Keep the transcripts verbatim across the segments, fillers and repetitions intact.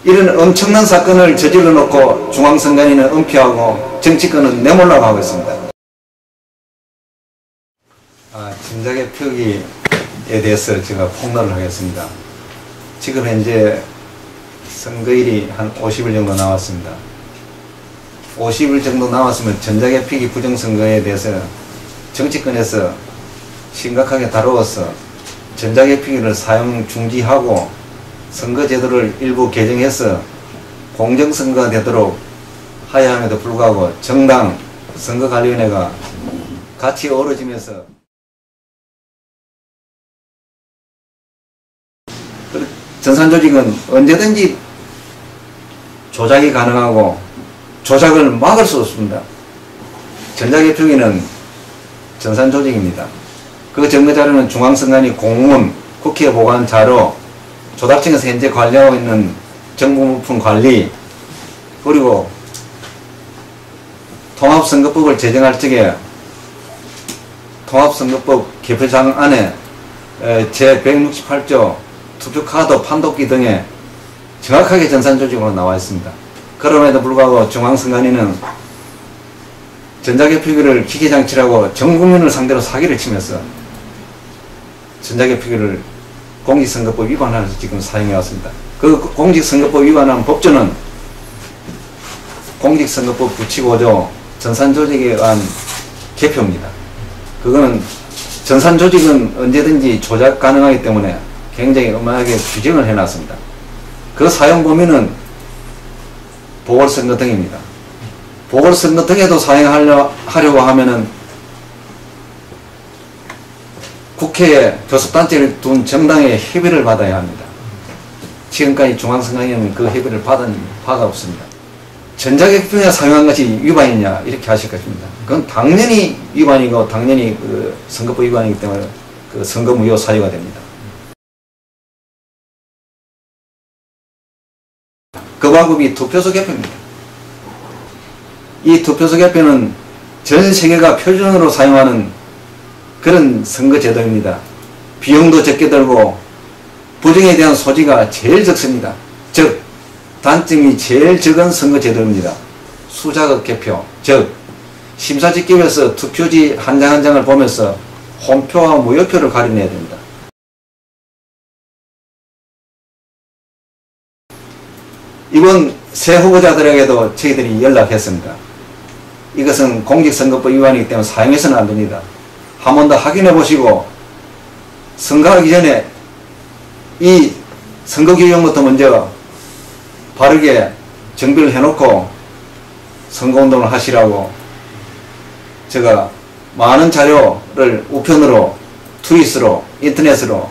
이런 엄청난 사건을 저질러 놓고 중앙선관위는 은폐하고 정치권은 내몰라고 하고 있습니다. 아, 전자개 표기에 대해서 제가 폭로를 하겠습니다. 지금 현재 선거일이 한 오십 일 정도 남았습니다. 오십 일 정도 남았으면 전자개 표기 부정선거에 대해서 정치권에서 심각하게 다루어서 전자개 표기를 사용 중지하고 선거제도를 일부 개정해서 공정선거가 되도록 하야 함에도 불구하고 정당 선거관리위원회가 같이 어우러지면서 전산조직은 언제든지 조작이 가능하고 조작을 막을 수 없습니다. 전자개 표기는 전산조직입니다. 그 증거자료는 중앙선관위 공문, 국회에 보고한 자료, 조달청에서 현재 관리하고 있는 정보부품 관리, 그리고 통합선거법을 제정할 적에 통합선거법 개표장 안에 제백육십팔 조 투표카드 판독기 등에 정확하게 전산조직으로 나와 있습니다. 그럼에도 불구하고 중앙선관위는 전자개 표기를 기계장치라고 전 국민을 상대로 사기를 치면서 전자개 표기를 공직선거법 위반하면서 지금 사용해 왔습니다. 그 공직선거법 위반한 법조는 공직선거법 구십오 조 전산조직에 의한 개표입니다. 그거는 전산조직은 언제든지 조작 가능하기 때문에 굉장히 엄하게 규정을 해놨습니다. 그 사용 범위는 보궐선거 등입니다. 보궐선거 등에도 사용하려 하려고 하면은 국회에 교섭단체를 둔 정당의 협의를 받아야 합니다. 지금까지 중앙선관위는 그 협의를 받은 바가 없습니다. 전자개 표기가 사용한 것이 위반이냐 이렇게 하실 것입니다. 그건 당연히 위반이고 당연히 그 선거법 위반이기 때문에 그 선거무효 사유가 됩니다. 그 방법이 투표소 개표입니다. 이 투표소 개표는 전 세계가 표준으로 사용하는 그런 선거제도입니다. 비용도 적게 들고 부정에 대한 소지가 제일 적습니다. 즉 단점이 제일 적은 선거제도입니다. 수자극 개표, 즉 심사직급에서 투표지 한 장 한 장을 보면서 홈표와 무효표를 가려내야 됩니다. 이번 새 후보자들에게도 저희들이 연락했습니다. 이것은 공직선거법 위반이기 때문에 사용해서는 안 됩니다. 한 번 더 확인해 보시고 선거하기 전에 이 선거규정부터 먼저 바르게 정비를 해놓고 선거운동을 하시라고 제가 많은 자료를 우편으로, 트윗으로, 인터넷으로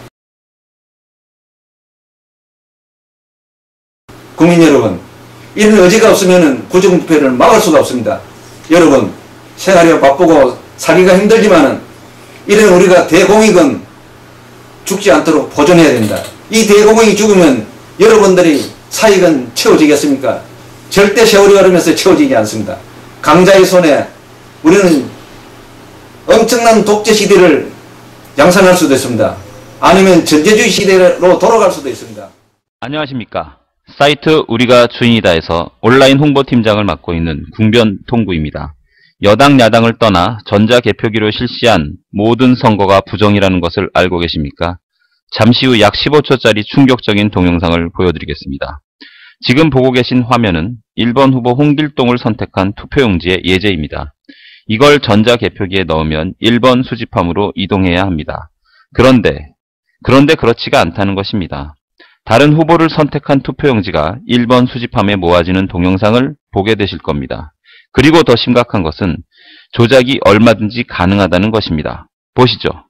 국민 여러분, 이런 의지가 없으면 부정부패를 막을 수가 없습니다. 여러분, 생활이 바쁘고 살기가 힘들지만은 이런 우리가 대공익은 죽지 않도록 보존해야 됩니다. 이 대공익이 죽으면 여러분들이 사익은 채워지겠습니까? 절대 세월이 흐르면서 채워지지 않습니다. 강자의 손에 우리는 엄청난 독재 시대를 양산할 수도 있습니다. 아니면 전제주의 시대로 돌아갈 수도 있습니다. 안녕하십니까. 사이트 우리가 주인이다에서 온라인 홍보팀장을 맡고 있는 궁변통구입니다. 여당 야당을 떠나 전자개표기로 실시한 모든 선거가 부정이라는 것을 알고 계십니까? 잠시 후 약 십오 초짜리 충격적인 동영상을 보여드리겠습니다. 지금 보고 계신 화면은 일 번 후보 홍길동을 선택한 투표용지의 예제입니다. 이걸 전자개표기에 넣으면 일 번 수집함으로 이동해야 합니다. 그런데, 그런데 그렇지가 않다는 것입니다. 다른 후보를 선택한 투표용지가 일 번 수집함에 모아지는 동영상을 보게 되실 겁니다. 그리고 더 심각한 것은 조작이 얼마든지 가능하다는 것입니다. 보시죠.